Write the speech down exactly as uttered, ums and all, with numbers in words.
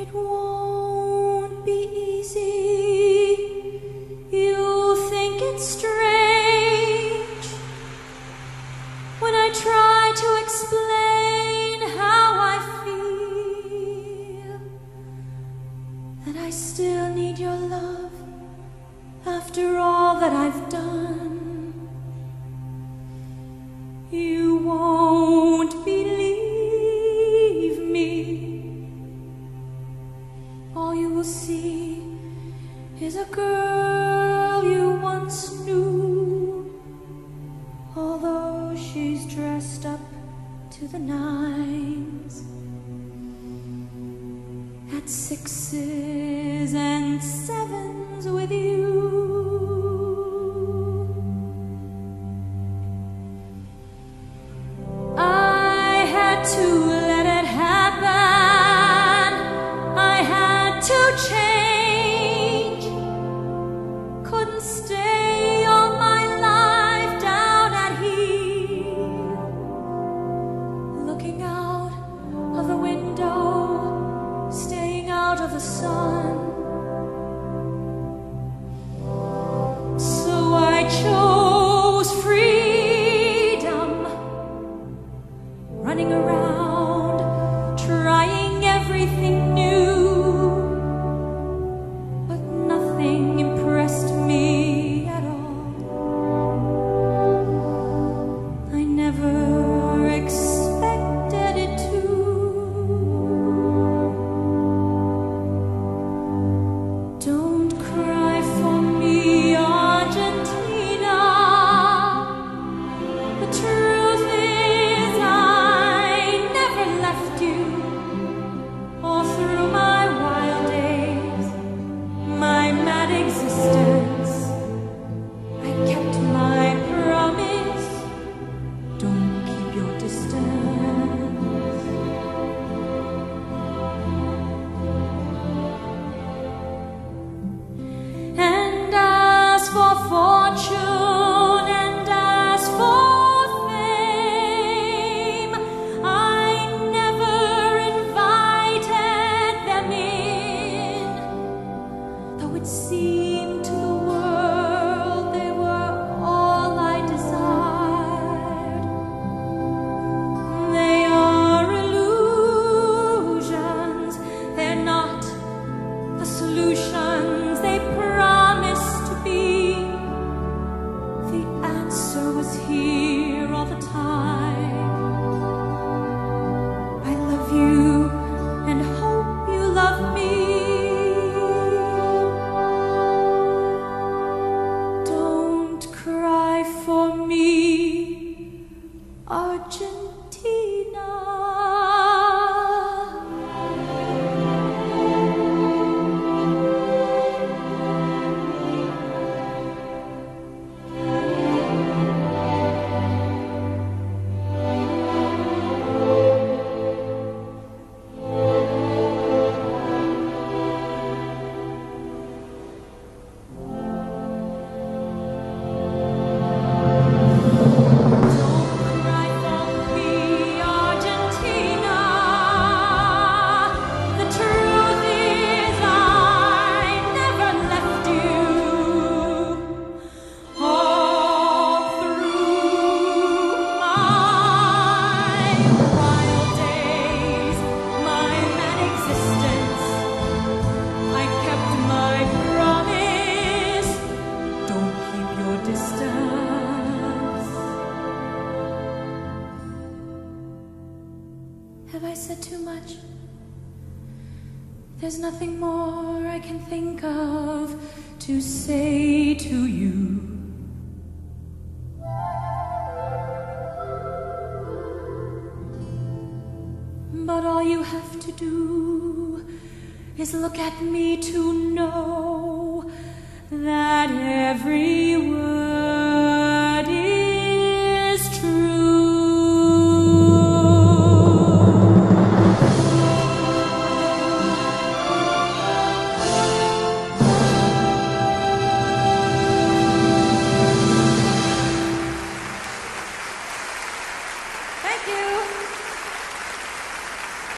It won't be easy. You'll think it's strange when I try to explain how I feel, that I still need your love after all that I've done. You won't believe me. All you will see is a girl you once knew, although she's dressed up to the nines, at sixes and sevens with you. I had to let it happen. I had to change. Couldn't stay all my life down at heel, looking out of the window, staying out of the sun. So I chose freedom, running around, trying everything new, but nothing impressed me at all. I never expected it to. Don't cry for me, Argentina. The truth is I never left you, all through my wild days, my mad existence. I kept my promise. Don't keep your distance. And as for fortune and as for fame, I never invited them in, though it seemed to the world they were all I desired. They are illusions, they're not the solutions they promised to be. The answer was here all the time. I love you and hope you love me. Don't cry for me, Argentina. Have I said too much? There's nothing more I can think of to say to you. But all you have to do is look at me to know that every word